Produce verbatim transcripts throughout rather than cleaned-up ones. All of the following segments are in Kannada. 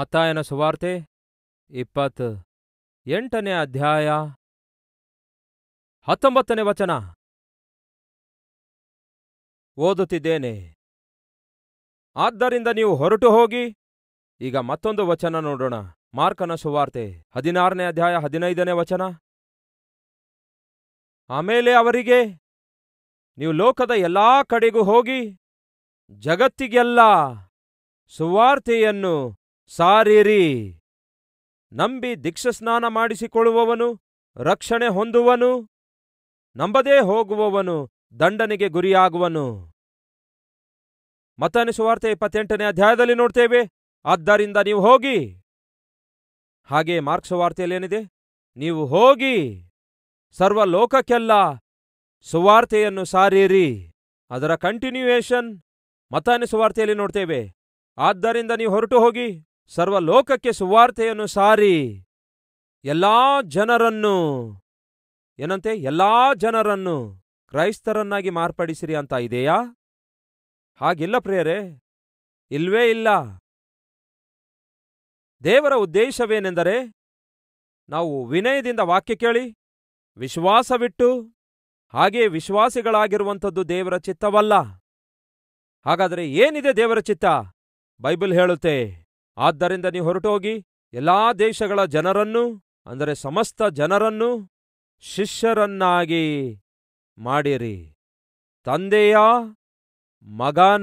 ಮತ್ತಾಯನ ಸುವಾರ್ತೆ ಇಪ್ಪತ್ತ ಎಂಟನೇ ಅಧ್ಯಾಯ ಹತ್ತೊಂಬತ್ತನೇ ವಚನ ಓದುತ್ತಿದ್ದೇನೆ. ಆದ್ದರಿಂದ ನೀವು ಹೊರಟು ಹೋಗಿ. ಈಗ ಮತ್ತೊಂದು ವಚನ ನೋಡೋಣ. ಮಾರ್ಕನ ಸುವಾರ್ತೆ ಹದಿನಾರನೇ ಅಧ್ಯಾಯ ಹದಿನೈದನೇ ವಚನ. ಆಮೇಲೆ ಅವರಿಗೆ, ನೀವು ಲೋಕದ ಎಲ್ಲಾ ಕಡೆಗೂ ಹೋಗಿ ಜಗತ್ತಿಗೆಲ್ಲ ಸುವಾರ್ತೆಯನ್ನು ಸಾರಿರಿ. ನಂಬಿ ದೀಕ್ಷಾಸ್ನಾನ ಮಾಡಿಸಿಕೊಳ್ಳುವವನು ರಕ್ಷಣೆ ಹೊಂದುವನು, ನಂಬದೇ ಹೋಗುವವನು ದಂಡನೆಗೆ ಗುರಿಯಾಗುವನು. ಮತ್ತಾಯನ ಸುವಾರ್ತೆ ಇಪ್ಪತ್ತೆಂಟನೇ ಅಧ್ಯಾಯದಲ್ಲಿ ನೋಡ್ತೇವೆ, ಆದ್ದರಿಂದ ನೀವು ಹೋಗಿ. ಹಾಗೆ ಮಾರ್ಕ್ ಸುವಾರ್ತೆಯಲ್ಲಿ ಏನಿದೆ? ನೀವು ಹೋಗಿ ಸರ್ವ ಲೋಕಕ್ಕೆಲ್ಲ ಸುವಾರ್ತೆಯನ್ನು ಸಾರಿರಿ. ಅದರ ಕಂಟಿನ್ಯೂಯೇಷನ್ ಮತ್ತಾಯನ ಸುವಾರ್ತೆಯಲ್ಲಿ ನೋಡ್ತೇವೆ. ಆದ್ದರಿಂದ ನೀವು ಹೊರಟು ಹೋಗಿ ಸರ್ವ ಲೋಕಕ್ಕೆ ಸುವಾರ್ತೆಯನ್ನು ಸಾರಿ ಎಲ್ಲಾ ಜನರನ್ನು ಏನಂತೆ ಎಲ್ಲಾ ಜನರನ್ನು ಕ್ರೈಸ್ತರನ್ನಾಗಿ ಮಾರ್ಪಡಿಸಿರಿ ಅಂತ ಇದೆಯಾ? ಹಾಗಿಲ್ಲ ಪ್ರಿಯರೇ, ಇಲ್ವೇ ಇಲ್ಲ. ದೇವರ ಉದ್ದೇಶವೇನೆಂದರೆ ನಾವು ವಿನಯದಿಂದ ವಾಕ್ಯ ಕೇಳಿ ವಿಶ್ವಾಸವಿಟ್ಟು ಹಾಗೆ ವಿಶ್ವಾಸಿಗಳಾಗಿರುವಂಥದ್ದು ದೇವರ ಚಿತ್ತವಲ್ಲ. ಹಾಗಾದರೆ ಏನಿದೆ ದೇವರ ಚಿತ್ತ? ಬೈಬಲ್ ಹೇಳುತ್ತೆ, ಆದ್ದರಿಂದ ನೀವು ಹೊರಟು ಹೋಗಿ ಎಲ್ಲಾ ದೇಶಗಳ ಜನರನ್ನು, ಅಂದರೆ ಸಮಸ್ತ ಜನರನ್ನು ಶಿಷ್ಯರನ್ನಾಗಿ ಮಾಡಿರಿ. ತಂದೆಯ ಮಗನ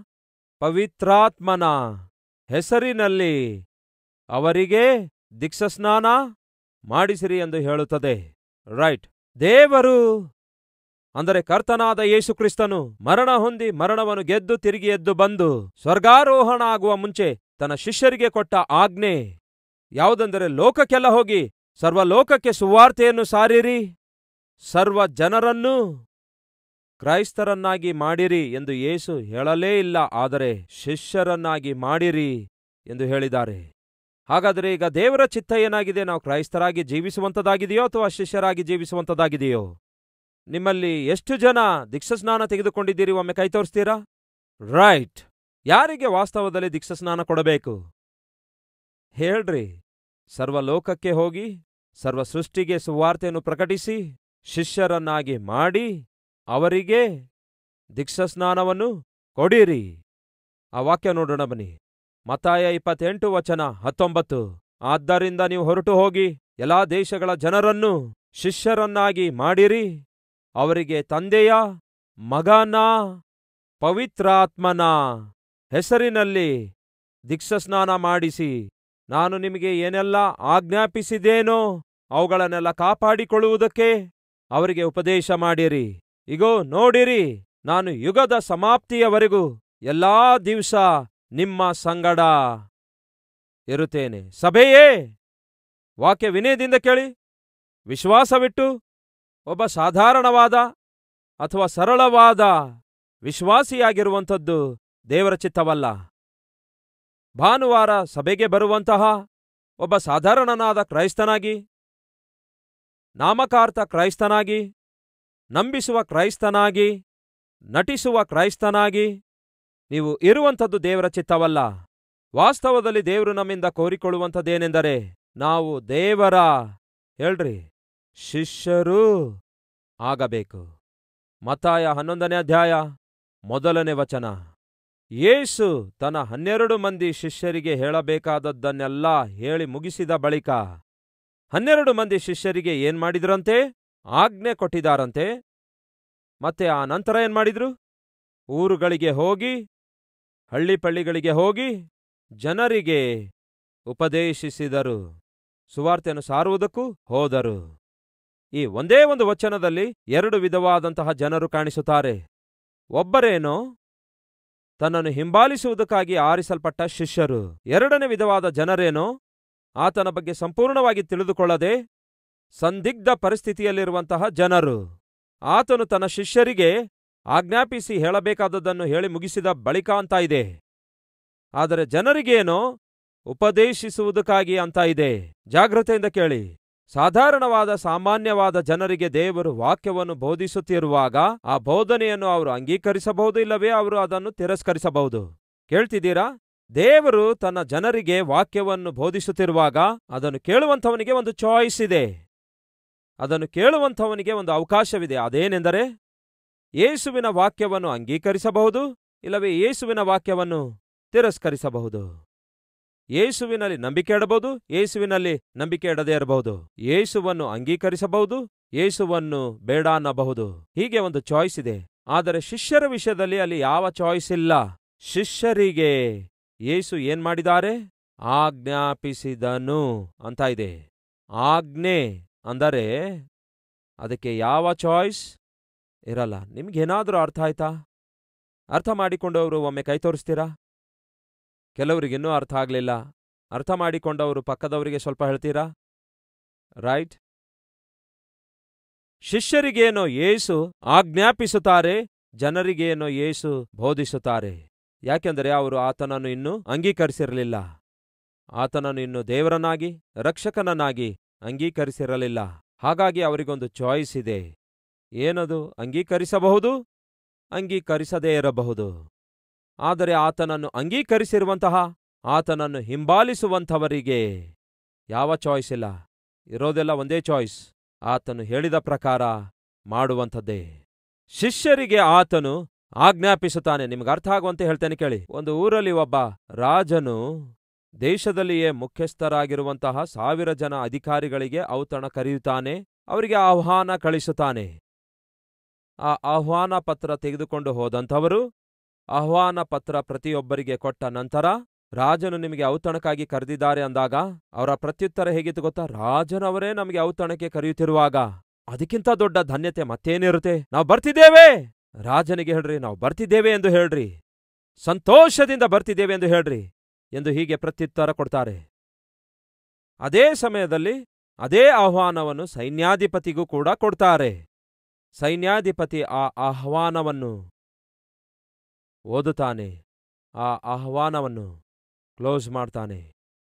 ಪವಿತ್ರಾತ್ಮನ ಹೆಸರಿನಲ್ಲಿ ಅವರಿಗೆ ದೀಕ್ಷಾಸ್ನಾನ ಮಾಡಿಸಿರಿ ಎಂದು ಹೇಳುತ್ತದೆ. ರೈಟ್. ದೇವರು ಅಂದರೆ ಕರ್ತನಾದ ಯೇಸು ಕ್ರಿಸ್ತನು ಮರಣ ಹೊಂದಿ ಮರಣವನ್ನು ಗೆದ್ದು ತಿರುಗಿ ಎದ್ದು ಬಂದು ಸ್ವರ್ಗಾರೋಹಣ ಆಗುವ ಮುಂಚೆ ತನ್ನ ಶಿಷ್ಯರಿಗೆ ಕೊಟ್ಟ ಆಜ್ಞೆ ಯಾವುದೆಂದರೆ, ಲೋಕಕ್ಕೆಲ್ಲ ಹೋಗಿ ಸರ್ವಲೋಕಕ್ಕೆ ಸುವಾರ್ತೆಯನ್ನು ಸಾರಿರಿ, ಸರ್ವ ಜನರನ್ನು ಕ್ರೈಸ್ತರನ್ನಾಗಿ ಮಾಡಿರಿ ಎಂದು ಯೇಸು ಹೇಳಲೇ ಇಲ್ಲ, ಆದರೆ ಶಿಷ್ಯರನ್ನಾಗಿ ಮಾಡಿರಿ ಎಂದು ಹೇಳಿದ್ದಾರೆ. ಹಾಗಾದರೆ ಈಗ ದೇವರ ಚಿತ್ತ ಏನಾಗಿದೆ? ನಾವು ಕ್ರೈಸ್ತರಾಗಿ ಜೀವಿಸುವಂಥದ್ದಾಗಿದೆಯೋ ಅಥವಾ ಶಿಷ್ಯರಾಗಿ ಜೀವಿಸುವಂಥದ್ದಾಗಿದೆಯೋ? ನಿಮ್ಮಲ್ಲಿ ಎಷ್ಟು ಜನ ದೀಕ್ಷಾಸ್ನಾನ ತೆಗೆದುಕೊಂಡಿದ್ದೀರಿ? ಒಮ್ಮೆ ಕೈ ತೋರಿಸ್ತೀರಾ? ರೈಟ್. ಯಾರಿಗೆ ವಾಸ್ತವದಲ್ಲಿ ದೀಕ್ಷಾಸ್ನಾನ ಕೊಡಬೇಕು ಹೇಳ್ರಿ? ಸರ್ವಲೋಕಕ್ಕೆ ಹೋಗಿ ಸರ್ವ ಸೃಷ್ಟಿಗೆ ಸುವಾರ್ತೆಯನ್ನು ಪ್ರಕಟಿಸಿ ಶಿಷ್ಯರನ್ನಾಗಿ ಮಾಡಿ ಅವರಿಗೆ ದೀಕ್ಷಾಸ್ನಾನವನ್ನು ಕೊಡಿರಿ. ಆ ವಾಕ್ಯ ನೋಡೋಣ ಬನ್ನಿ. ಮತ್ತಾಯ ಇಪ್ಪತ್ತೆಂಟು ವಚನ ಹತ್ತೊಂಬತ್ತು. ಆದ್ದರಿಂದ ನೀವು ಹೊರಟು ಹೋಗಿ ಎಲ್ಲಾ ದೇಶಗಳ ಜನರನ್ನು ಶಿಷ್ಯರನ್ನಾಗಿ ಮಾಡಿರಿ, ಅವರಿಗೆ ತಂದೆಯ ಮಗನ ಪವಿತ್ರಾತ್ಮನ ಹೆಸರಿನಲ್ಲಿ ದೀಕ್ಷಾಸ್ನಾನ ಮಾಡಿಸಿ, ನಾನು ನಿಮಗೆ ಏನೆಲ್ಲ ಆಜ್ಞಾಪಿಸಿದೇನೋ ಅವುಗಳನ್ನೆಲ್ಲ ಕಾಪಾಡಿಕೊಳ್ಳುವುದಕ್ಕೆ ಅವರಿಗೆ ಉಪದೇಶ ಮಾಡಿರಿ. ಇಗೋ ನೋಡಿರಿ, ನಾನು ಯುಗದ ಸಮಾಪ್ತಿಯವರೆಗೂ ಎಲ್ಲಾ ದಿವಸ ನಿಮ್ಮ ಸಂಗಡ ಇರುತ್ತೇನೆ. ಸಭೆಯೇ, ವಾಕ್ಯ ವಿನಯದಿಂದ ಕೇಳಿ, ವಿಶ್ವಾಸವಿಟ್ಟು ಒಬ್ಬ ಸಾಧಾರಣವಾದ ಅಥವಾ ಸರಳವಾದ ವಿಶ್ವಾಸಿಯಾಗಿರುವಂಥದ್ದು ದೇವರ ಚಿತ್ತವಲ್ಲ. ಭಾನುವಾರ ಸಭೆಗೆ ಬರುವಂತಹ ಒಬ್ಬ ಸಾಧಾರಣನಾದ ಕ್ರೈಸ್ತನಾಗಿ, ನಾಮಕಾರ್ಥ ಕ್ರೈಸ್ತನಾಗಿ, ನಂಬಿಸುವ ಕ್ರೈಸ್ತನಾಗಿ, ನಟಿಸುವ ಕ್ರೈಸ್ತನಾಗಿ ನೀವು ಇರುವಂಥದ್ದು ದೇವರ ಚಿತ್ತವಲ್ಲ. ವಾಸ್ತವದಲ್ಲಿ ದೇವರು ನಮ್ಮಿಂದ ಕೋರಿಕೊಳ್ಳುವಂಥದ್ದೇನೆಂದರೆ, ನಾವು ದೇವರ ಹೇಳ್ರಿ ಶಿಷ್ಯರೂ ಆಗಬೇಕು. ಮತ್ತಾಯ ಹನ್ನೊಂದನೇ ಅಧ್ಯಾಯ ಮೊದಲನೇ ವಚನ. ಯೇಸು ತನ್ನ ಹನ್ನೆರಡು ಮಂದಿ ಶಿಷ್ಯರಿಗೆ ಹೇಳಬೇಕಾದದ್ದನ್ನೆಲ್ಲ ಹೇಳಿ ಮುಗಿಸಿದ ಬಳಿಕ ಹನ್ನೆರಡು ಮಂದಿ ಶಿಷ್ಯರಿಗೆ ಏನ್ ಮಾಡಿದ್ರಂತೆ? ಆಜ್ಞೆ ಕೊಟ್ಟಿದ್ದಾರಂತೆ. ಮತ್ತೆ ಆ ನಂತರ ಏನ್ ಮಾಡಿದ್ರು? ಊರುಗಳಿಗೆ ಹೋಗಿ, ಹಳ್ಳಿಪಳ್ಳಿಗಳಿಗೆ ಹೋಗಿ ಜನರಿಗೆ ಉಪದೇಶಿಸಿದರು, ಸುವಾರ್ತೆಯನ್ನು ಸಾರುವುದಕ್ಕೂ ಹೋದರು. ಈ ಒಂದೇ ಒಂದು ವಚನದಲ್ಲಿ ಎರಡು ವಿಧವಾದಂತಹ ಜನರು ಕಾಣಿಸುತ್ತಾರೆ. ಒಬ್ಬರೇನೋ ತನ್ನನ್ನು ಹಿಂಬಾಲಿಸುವುದಕ್ಕಾಗಿ ಆರಿಸಲ್ಪಟ್ಟ ಶಿಷ್ಯರು. ಎರಡನೇ ವಿಧವಾದ ಜನರೇನೋ ಆತನ ಬಗ್ಗೆ ಸಂಪೂರ್ಣವಾಗಿ ತಿಳಿದುಕೊಳ್ಳದೆ ಸಂದಿಗ್ಧ ಪರಿಸ್ಥಿತಿಯಲ್ಲಿರುವಂತಹ ಜನರು. ಆತನು ತನ್ನ ಶಿಷ್ಯರಿಗೆ ಆಜ್ಞಾಪಿಸಿ ಹೇಳಬೇಕಾದದ್ದನ್ನು ಹೇಳಿ ಮುಗಿಸಿದ ಬಳಿಕ ಅಂತ ಇದೆ. ಆದರೆ ಜನರಿಗೇನೋ ಉಪದೇಶಿಸುವುದಕ್ಕಾಗಿ ಅಂತ ಇದೆ. ಜಾಗ್ರತೆಯಿಂದ ಕೇಳಿ. ಸಾಧಾರಣವಾದ ಸಾಮಾನ್ಯವಾದ ಜನರಿಗೆ ದೇವರು ವಾಕ್ಯವನ್ನು ಬೋಧಿಸುತ್ತಿರುವಾಗ ಆ ಬೋಧನೆಯನ್ನು ಅವರು ಅಂಗೀಕರಿಸಬಹುದು, ಇಲ್ಲವೇ ಅವರು ಅದನ್ನು ತಿರಸ್ಕರಿಸಬಹುದು. ಕೇಳ್ತಿದ್ದೀರಾ? ದೇವರು ತನ್ನ ಜನರಿಗೆ ವಾಕ್ಯವನ್ನು ಬೋಧಿಸುತ್ತಿರುವಾಗ ಅದನ್ನು ಕೇಳುವಂಥವನಿಗೆ ಒಂದು ಚಾಯ್ಸ್ ಇದೆ. ಅದನ್ನು ಕೇಳುವಂಥವನಿಗೆ ಒಂದು ಅವಕಾಶವಿದೆ. ಅದೇನೆಂದರೆ ಯೇಸುವಿನ ವಾಕ್ಯವನ್ನು ಅಂಗೀಕರಿಸಬಹುದು, ಇಲ್ಲವೇ ಯೇಸುವಿನ ವಾಕ್ಯವನ್ನು ತಿರಸ್ಕರಿಸಬಹುದು. ಯೇಸುವಿನಲ್ಲಿ ನಂಬಿಕೆ ಇಡಬಹುದು, ಯೇಸುವಿನಲ್ಲಿ ನಂಬಿಕೆ ಇಡದೇ ಇರಬಹುದು. ಯೇಸುವನ್ನು ಅಂಗೀಕರಿಸಬಹುದು, ಯೇಸುವನ್ನು ಬೇಡ ಅನ್ನಬಹುದು. ಹೀಗೆ ಒಂದು ಚಾಯ್ಸ್ ಇದೆ. ಆದರೆ ಶಿಷ್ಯರ ವಿಷಯದಲ್ಲಿ ಅಲ್ಲಿ ಯಾವ ಚಾಯ್ಸ್ ಇಲ್ಲ. ಶಿಷ್ಯರಿಗೆ ಯೇಸು ಏನ್ ಮಾಡಿದ್ದಾರೆ? ಆಜ್ಞಾಪಿಸಿದನು ಅಂತ ಇದೆ. ಆಜ್ಞೆ ಅಂದರೆ ಅದಕ್ಕೆ ಯಾವ ಚಾಯ್ಸ್ ಇರಲ್ಲ. ನಿಮ್ಗೇನಾದ್ರೂ ಅರ್ಥ ಆಯ್ತಾ? ಅರ್ಥ ಮಾಡಿಕೊಂಡವರು ಒಮ್ಮೆ ಕೈ ತೋರಿಸ್ತೀರಾ? ಕೆಲವರಿಗಿನ್ನೂ ಅರ್ಥ ಆಗ್ಲಿಲ್ಲ. ಅರ್ಥ ಮಾಡಿಕೊಂಡವರು ಪಕ್ಕದವರಿಗೆ ಸ್ವಲ್ಪ ಹೇಳ್ತೀರಾ? ರೈಟ್. ಶಿಷ್ಯರಿಗೇನೋ ಯೇಸು ಆಜ್ಞಾಪಿಸುತ್ತಾರೆ, ಜನರಿಗೇನೋ ಯೇಸು ಬೋಧಿಸುತ್ತಾರೆ. ಯಾಕೆಂದರೆ ಅವರು ಆತನನ್ನು ಇನ್ನೂ ಅಂಗೀಕರಿಸಿರಲಿಲ್ಲ. ಆತನನ್ನು ಇನ್ನು ದೇವರನ್ನಾಗಿ ರಕ್ಷಕನನ್ನಾಗಿ ಅಂಗೀಕರಿಸಿರಲಿಲ್ಲ. ಹಾಗಾಗಿ ಅವರಿಗೊಂದು ಚಾಯ್ಸ್ ಇದೆ. ಏನದು? ಅಂಗೀಕರಿಸಬಹುದು, ಅಂಗೀಕರಿಸದೇ ಇರಬಹುದು. ಆದರೆ ಆತನನ್ನು ಅಂಗೀಕರಿಸಿರುವಂತಹ, ಆತನನ್ನು ಹಿಂಬಾಲಿಸುವಂಥವರಿಗೆ ಯಾವ ಚಾಯ್ಸ್ ಇಲ್ಲ. ಇರೋದೆಲ್ಲ ಒಂದೇ ಚಾಯ್ಸ್, ಆತನು ಹೇಳಿದ ಪ್ರಕಾರ ಮಾಡುವಂಥದ್ದೇ. ಶಿಷ್ಯರಿಗೆ ಆತನು ಆಜ್ಞಾಪಿಸುತ್ತಾನೆ. ನಿಮ್ಗೆ ಅರ್ಥ ಆಗುವಂತೆ ಹೇಳ್ತೇನೆ ಕೇಳಿ. ಒಂದು ಊರಲ್ಲಿ ಒಬ್ಬ ರಾಜನು ದೇಶದಲ್ಲಿಯೇ ಮುಖ್ಯಸ್ಥರಾಗಿರುವಂತಹ ಸಾವಿರ ಜನ ಅಧಿಕಾರಿಗಳಿಗೆ ಔತಣ ಕರೆಯುತ್ತಾನೆ. ಅವರಿಗೆ ಆಹ್ವಾನ ಕಳಿಸುತ್ತಾನೆ. ಆ ಆಹ್ವಾನ ಪತ್ರ ತೆಗೆದುಕೊಂಡು ಹೋದಂಥವರು ಆಹ್ವಾನ ಪತ್ರ ಪ್ರತಿಯೊಬ್ಬರಿಗೆ ಕೊಟ್ಟ ನಂತರ ರಾಜನು ನಿಮಗೆ ಔತಣಕ್ಕಾಗಿ ಕರೆದಿದ್ದಾರೆ ಅಂದಾಗ ಅವರ ಪ್ರತ್ಯುತ್ತರ ಹೇಗಿತ್ತು ಗೊತ್ತಾ? ರಾಜನವರೇ ನಮಗೆ ಔತಣಕ್ಕೆ ಕರೆಯುತ್ತಿರುವಾಗ ಅದಕ್ಕಿಂತ ದೊಡ್ಡ ಧನ್ಯತೆ ಮತ್ತೇನಿರುತ್ತೆ? ನಾವು ಬರ್ತಿದ್ದೇವೆ. ರಾಜನಿಗೆ ಹೇಳ್ರಿ, ನಾವು ಬರ್ತಿದ್ದೇವೆ ಎಂದು ಹೇಳ್ರಿ, ಸಂತೋಷದಿಂದ ಬರ್ತಿದ್ದೇವೆ ಎಂದು ಹೇಳ್ರಿ ಎಂದು ಹೀಗೆ ಪ್ರತ್ಯುತ್ತರ ಕೊಡ್ತಾರೆ. ಅದೇ ಸಮಯದಲ್ಲಿ ಅದೇ ಆಹ್ವಾನವನ್ನು ಸೈನ್ಯಾಧಿಪತಿಗೂ ಕೂಡ ಕೊಡ್ತಾರೆ. ಸೈನ್ಯಾಧಿಪತಿ ಆ ಆಹ್ವಾನವನ್ನು ಓದುತ್ತಾನೆ, ಆ ಆಹ್ವಾನವನ್ನು ಕ್ಲೋಸ್ ಮಾಡ್ತಾನೆ.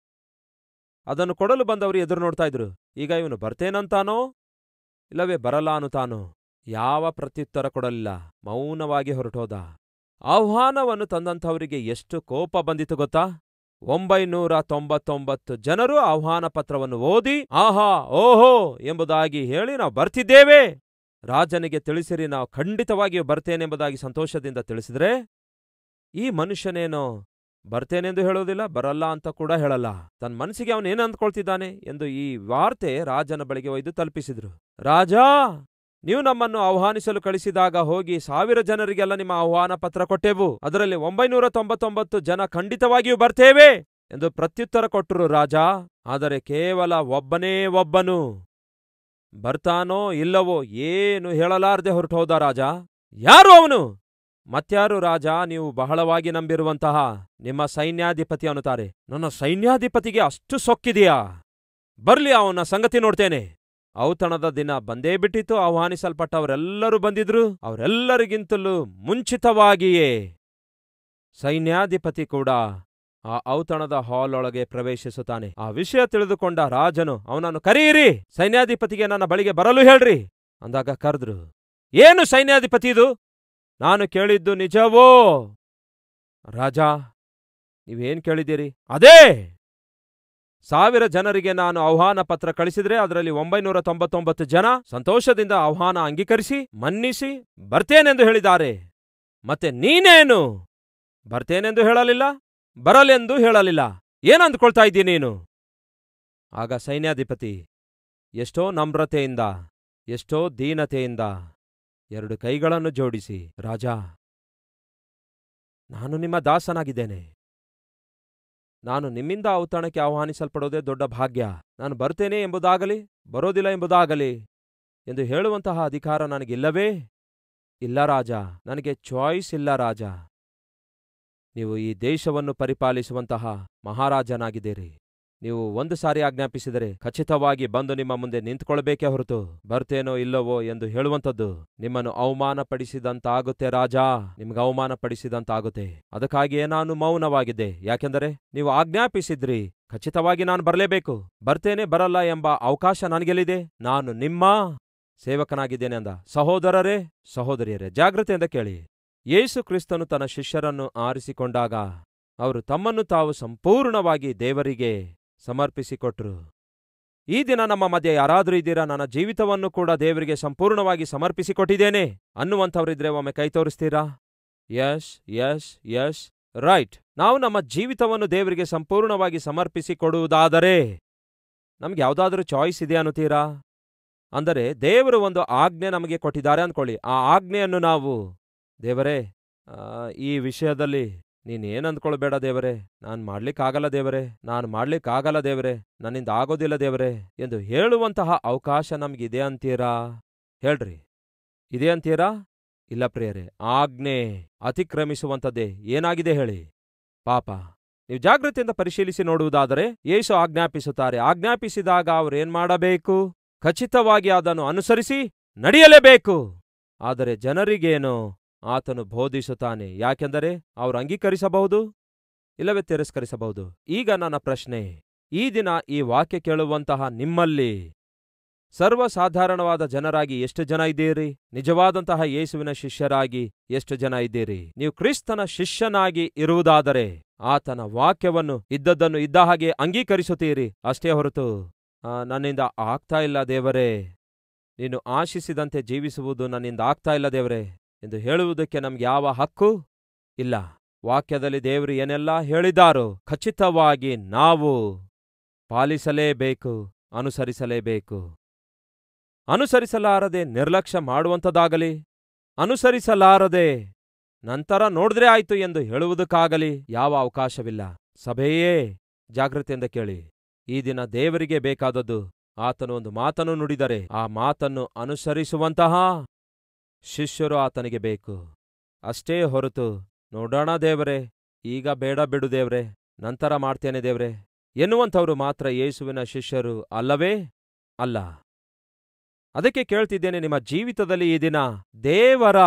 ಅದನ್ನು ಕೊಡಲು ಬಂದವರು ಎದುರು ನೋಡ್ತಾ ಇದ್ರು. ಈಗ ಇವನು ಬರ್ತೇನಂತಾನೋ ಇಲ್ಲವೇ ಬರಲ್ಲ ಅನ್ನುತ್ತಾನೋ? ಯಾವ ಪ್ರತ್ಯುತ್ತರ ಕೊಡಲಿಲ್ಲ, ಮೌನವಾಗಿ ಹೊರಟೋದ. ಆಹ್ವಾನವನ್ನು ತಂದಂಥವರಿಗೆ ಎಷ್ಟು ಕೋಪ ಬಂದಿತು ಗೊತ್ತಾ? ಒಂಬೈನೂರ ತೊಂಬತ್ತೊಂಬತ್ತು ಜನರು ಆಹ್ವಾನ ಪತ್ರವನ್ನು ಓದಿ ಆಹಾ ಓಹೋ ಎಂಬುದಾಗಿ ಹೇಳಿ ನಾವು ಬರ್ತಿದ್ದೇವೆ, ರಾಜನಿಗೆ ತಿಳಿಸಿರಿ, ನಾವು ಖಂಡಿತವಾಗಿಯೂ ಬರ್ತೇನೆಂಬುದಾಗಿ ಸಂತೋಷದಿಂದ ತಿಳಿಸಿದ್ರೆ, ಈ ಮನುಷ್ಯನೇನೋ ಬರ್ತೇನೆಂದು ಹೇಳೋದಿಲ್ಲ, ಬರಲ್ಲ ಅಂತ ಕೂಡ ಹೇಳಲ್ಲ. ತನ್ನ ಮನಸ್ಸಿಗೆ ಅವನೇನು ಅಂದ್ಕೊಳ್ತಿದ್ದಾನೆ ಎಂದು ಈ ವಾರ್ತೆ ರಾಜನ ಬಳಿಗೆ ಒಯ್ದು ತಲುಪಿಸಿದ್ರು. ರಾಜಾ, ನೀವು ನಮ್ಮನ್ನು ಆಹ್ವಾನಿಸಲು ಕಳಿಸಿದಾಗ ಹೋಗಿ ಸಾವಿರ ಜನರಿಗೆಲ್ಲ ನಿಮ್ಮ ಆಹ್ವಾನ ಪತ್ರ ಕೊಟ್ಟೆವು, ಅದರಲ್ಲಿ ಒಂಬೈನೂರ ತೊಂಬತ್ತೊಂಬತ್ತು ಜನ ಖಂಡಿತವಾಗಿಯೂ ಬರ್ತೇವೆ ಎಂದು ಪ್ರತ್ಯುತ್ತರ ಕೊಟ್ಟರು ರಾಜ. ಆದರೆ ಕೇವಲ ಒಬ್ಬನೇ ಒಬ್ಬನು ಬರ್ತಾನೋ ಇಲ್ಲವೋ ಏನು ಹೇಳಲಾರದೆ ಹೊರಟು ಹೋದ ರಾಜ. ಯಾರು ಅವನು? ಮತ್ಯಾರು ರಾಜ? ನೀವು ಬಹಳವಾಗಿ ನಂಬಿರುವಂತಹ ನಿಮ್ಮ ಸೈನ್ಯಾಧಿಪತಿ ಅನ್ನುತ್ತಾರೆ. ನನ್ನ ಸೈನ್ಯಾಧಿಪತಿಗೆ ಅಷ್ಟು ಸೊಕ್ಕಿದೆಯಾ? ಬರ್ಲಿ, ಅವನ ಸಂಗತಿ ನೋಡ್ತೇನೆ. ಔತಣದ ದಿನ ಬಂದೇ ಬಿಟ್ಟಿತ್ತು. ಆಹ್ವಾನಿಸಲ್ಪಟ್ಟವರೆಲ್ಲರೂ ಬಂದಿದ್ರು. ಅವರೆಲ್ಲರಿಗಿಂತಲೂ ಮುಂಚಿತವಾಗಿಯೇ ಸೈನ್ಯಾಧಿಪತಿ ಕೂಡ ಆ ಔತಣದ ಹಾಲ್ ಒಳಗೆ ಪ್ರವೇಶಿಸುತ್ತಾನೆ. ಆ ವಿಷಯ ತಿಳಿದುಕೊಂಡ ರಾಜನು ಅವನನ್ನು ಕರೆಯಿರಿ, ಸೈನ್ಯಾಧಿಪತಿಗೆ ನನ್ನ ಬಳಿಗೆ ಬರಲು ಹೇಳ್ರಿ ಅಂದಾಗ ಕರೆದ್ರು. ಏನು ಸೈನ್ಯಾಧಿಪತಿ ಇದು? ನಾನು ಕೇಳಿದ್ದು ನಿಜವೋ? ರಾಜ, ನೀವೇನ್ ಕೇಳಿದ್ದೀರಿ? ಅದೇ, ಸಾವಿರ ಜನರಿಗೆ ನಾನು ಆಹ್ವಾನ ಪತ್ರ ಕಳಿಸಿದ್ರೆ ಅದರಲ್ಲಿ ಒಂಬೈನೂರ ತೊಂಬತ್ತೊಂಬತ್ತು ಜನ ಸಂತೋಷದಿಂದ ಆಹ್ವಾನ ಅಂಗೀಕರಿಸಿ ಮನ್ನಿಸಿ ಬರ್ತೇನೆಂದು ಹೇಳಿದ್ದಾರೆ. ಮತ್ತೆ ನೀನೇನು ಬರ್ತೇನೆಂದು ಹೇಳಲಿಲ್ಲ, ಬರಲೆಂದು ಹೇಳಲಿಲ್ಲ. ಏನಂದ್ಕೊಳ್ತಾ ಇದ್ದೀ ನೀನು? ಆಗ ಸೈನ್ಯಾಧಿಪತಿ ಎಷ್ಟೋ ನಮ್ರತೆಯಿಂದ, ಎಷ್ಟೋ ದೀನತೆಯಿಂದ ಎರಡು ಕೈಗಳನ್ನು ಜೋಡಿಸಿ, ರಾಜ, ನಾನು ನಿಮ್ಮ ದಾಸನಾಗಿದ್ದೇನೆ. ನಾನು ನಿಮ್ಮಿಂದ ಔತಣಕ್ಕೆ ಆಹ್ವಾನಿಸಲ್ಪಡೋದೇ ದೊಡ್ಡ ಭಾಗ್ಯ. ನಾನು ಬರ್ತೇನೆ ಎಂಬುದಾಗಲಿ ಬರೋದಿಲ್ಲ ಎಂಬುದಾಗಲಿ ಎಂದು ಹೇಳುವಂತಹ ಅಧಿಕಾರ ನನಗಿಲ್ಲವೇ ಇಲ್ಲ ರಾಜ. ನನಗೆ ಚಾಯ್ಸ್ ಇಲ್ಲ ರಾಜ. ನೀವು ಈ ದೇಶವನ್ನು ಪರಿಪಾಲಿಸುವಂತಹ ಮಹಾರಾಜನಾಗಿದ್ದೀರಿ. ನೀವು ಒಂದು ಸಾರಿ ಆಜ್ಞಾಪಿಸಿದರೆ ಖಚಿತವಾಗಿ ಬಂದು ನಿಮ್ಮ ಮುಂದೆ ನಿಂತ್ಕೊಳ್ಬೇಕೇ ಹೊರತು ಬರ್ತೇನೋ ಇಲ್ಲವೋ ಎಂದು ಹೇಳುವಂಥದ್ದು ನಿಮ್ಮನ್ನು ಅವಮಾನಪಡಿಸಿದಂತಾಗುತ್ತೆ ರಾಜ. ನಿಮ್ಗೆ ಅವಮಾನಪಡಿಸಿದಂತಾಗುತ್ತೆ. ಅದಕ್ಕಾಗಿಯೇ ನಾನು ಮೌನವಾಗಿದ್ದೆ. ಯಾಕೆಂದರೆ ನೀವು ಆಜ್ಞಾಪಿಸಿದ್ರಿ, ಖಚಿತವಾಗಿ ನಾನು ಬರಲೇಬೇಕು. ಬರ್ತೇನೆ ಬರಲ್ಲ ಎಂಬ ಅವಕಾಶ ನನಗೆಲ್ಲಿದೆ? ನಾನು ನಿಮ್ಮ ಸೇವಕನಾಗಿದ್ದೇನೆ ಅಂದ. ಸಹೋದರರೇ, ಸಹೋದರಿಯರೇ, ಜಾಗ್ರತೆಯಿಂದ ಕೇಳಿ. ಯೇಸು ಕ್ರಿಸ್ತನು ತನ್ನ ಶಿಷ್ಯರನ್ನು ಆರಿಸಿಕೊಂಡಾಗ ಅವರು ತಮ್ಮನ್ನು ತಾವು ಸಂಪೂರ್ಣವಾಗಿ ದೇವರಿಗೆ ಸಮರ್ಪಿಸಿಕೊಟ್ರು. ಈ ದಿನ ನಮ್ಮ ಮಧ್ಯೆ ಯಾರಾದರೂ ಇದ್ದೀರಾ, ನನ್ನ ಜೀವಿತವನ್ನು ಕೂಡ ದೇವರಿಗೆ ಸಂಪೂರ್ಣವಾಗಿ ಸಮರ್ಪಿಸಿಕೊಟ್ಟಿದ್ದೇನೆ ಅನ್ನುವಂಥವರಿದ್ರೆ ಒಮ್ಮೆ ಕೈ ತೋರಿಸ್ತೀರಾ? Yes yes yes right. ನಾವು ನಮ್ಮ ಜೀವಿತವನ್ನು ದೇವರಿಗೆ ಸಂಪೂರ್ಣವಾಗಿ ಸಮರ್ಪಿಸಿಕೊಡುವುದಾದರೆ ನಮ್ಗೆ ಯಾವುದಾದ್ರೂ ಚಾಯ್ಸ್ ಇದೆ ಅನ್ನುತ್ತೀರಾ? ಅಂದರೆ ದೇವರು ಒಂದು ಆಜ್ಞೆ ನಮಗೆ ಕೊಟ್ಟಿದ್ದಾರೆ ಅಂದ್ಕೊಳ್ಳಿ. ಆ ಆಜ್ಞೆಯನ್ನು ನಾವು ದೇವರೇ ಈ ವಿಷಯದಲ್ಲಿ ನೀನೇನು ಅಂದ್ಕೊಳ್ಬೇಡ ದೇವರೇ, ನಾನು ಮಾಡ್ಲಿಕ್ಕಾಗಲ್ಲ ದೇವರೇ, ನಾನು ಮಾಡ್ಲಿಕ್ಕಾಗಲ್ಲ ದೇವರೇ, ನನ್ನಿಂದ ಆಗೋದಿಲ್ಲ ದೇವರೇ ಎಂದು ಹೇಳುವಂತಹ ಅವಕಾಶ ನಮಗಿದೆ ಅಂತೀರಾ? ಹೇಳ್ರಿ, ಇದೆ ಅಂತೀರಾ? ಇಲ್ಲ ಪ್ರಿಯರೇ, ಆಜ್ಞೆ ಅತಿಕ್ರಮಿಸುವಂಥದ್ದೇ ಏನಾಗಿದೆ ಹೇಳಿ? ಪಾಪ. ನೀವು ಜಾಗೃತಿಯಿಂದ ಪರಿಶೀಲಿಸಿ ನೋಡುವುದಾದರೆ ಯೇಸು ಆಜ್ಞಾಪಿಸುತ್ತಾರೆ. ಆಜ್ಞಾಪಿಸಿದಾಗ ಅವರೇನ್ ಮಾಡಬೇಕು? ಖಚಿತವಾಗಿ ಅದನ್ನು ಅನುಸರಿಸಿ ನಡೆಯಲೇಬೇಕು. ಆದರೆ ಜನರಿಗೇನು ಆತನು ಬೋಧಿಸುತ್ತಾನೆ. ಯಾಕೆಂದರೆ ಅವರು ಅಂಗೀಕರಿಸಬಹುದು, ಇಲ್ಲವೇ ತಿರಸ್ಕರಿಸಬಹುದು. ಈಗ ನನ್ನ ಪ್ರಶ್ನೆ, ಈ ದಿನ ಈ ವಾಕ್ಯ ಕೇಳುವಂತಹ ನಿಮ್ಮಲ್ಲಿ ಸರ್ವಸಾಧಾರಣವಾದ ಜನರಾಗಿ ಎಷ್ಟು ಜನ ಇದ್ದೀರಿ? ನಿಜವಾದಂತಹ ಯೇಸುವಿನ ಶಿಷ್ಯರಾಗಿ ಎಷ್ಟು ಜನ ಇದ್ದೀರಿ? ನೀವು ಕ್ರಿಸ್ತನ ಶಿಷ್ಯನಾಗಿ ಇರುವುದಾದರೆ ಆತನ ವಾಕ್ಯವನ್ನು ಇದ್ದದ್ದನ್ನು ಇದ್ದ ಹಾಗೆ ಅಂಗೀಕರಿಸುತ್ತೀರಿ ಅಷ್ಟೇ ಹೊರತು ನನ್ನಿಂದ ಆಗ್ತಾ ಇಲ್ಲ ದೇವರೇ, ನೀನು ಆಶಿಸಿದಂತೆ ಜೀವಿಸುವುದು ನನ್ನಿಂದ ಆಗ್ತಾ ಇಲ್ಲ ದೇವರೇ ಎಂದು ಹೇಳುವುದಕ್ಕೆ ನಮ್ಗೆ ಯಾವ ಹಕ್ಕು ಇಲ್ಲ. ವಾಕ್ಯದಲ್ಲಿ ದೇವರು ಏನೆಲ್ಲ ಹೇಳಿದಾರೋ ಖಚಿತವಾಗಿ ನಾವು ಪಾಲಿಸಲೇಬೇಕು, ಅನುಸರಿಸಲೇಬೇಕು. ಅನುಸರಿಸಲಾರದೆ ನಿರ್ಲಕ್ಷ್ಯ ಮಾಡುವಂಥದ್ದಾಗಲಿ, ಅನುಸರಿಸಲಾರದೆ ನಂತರ ನೋಡಿದ್ರೆ ಆಯ್ತು ಎಂದು ಹೇಳುವುದಕ್ಕಾಗಲಿ ಯಾವ ಅವಕಾಶವಿಲ್ಲ. ಸಭೆಯೇ ಜಾಗೃತಿಯಿಂದ ಕೇಳಿ. ಈ ದಿನ ದೇವರಿಗೆ ಬೇಕಾದದ್ದು ಆತನು ಒಂದು ಮಾತನ್ನು ನುಡಿದರೆ ಆ ಮಾತನ್ನು ಅನುಸರಿಸುವಂತಹ ಶಿಷ್ಯರು ಆತನಿಗೆ ಬೇಕು ಅಷ್ಟೇ ಹೊರತು ನೋಡೋಣ ದೇವರೇ, ಈಗ ಬೇಡ ಬಿಡು ದೇವ್ರೆ, ನಂತರ ಮಾಡ್ತೇನೆ ದೇವ್ರೆ ಎನ್ನುವಂಥವರು ಮಾತ್ರ ಯೇಸುವಿನ ಶಿಷ್ಯರು ಅಲ್ಲವೇ ಅಲ್ಲ. ಅದಕ್ಕೆ ಕೇಳ್ತಿದ್ದೇನೆ, ನಿಮ್ಮ ಜೀವಿತದಲ್ಲಿ ಈ ದಿನ ದೇವರ